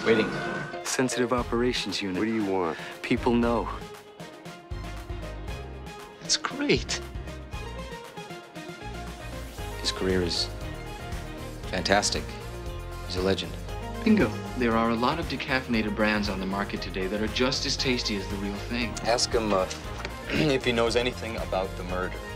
Waiting. Sensitive Operations Unit. What do you want? People know. It's great. His career is fantastic. He's a legend. Bingo. There are a lot of decaffeinated brands on the market today that are just as tasty as the real thing. Ask him if he knows anything about the murder.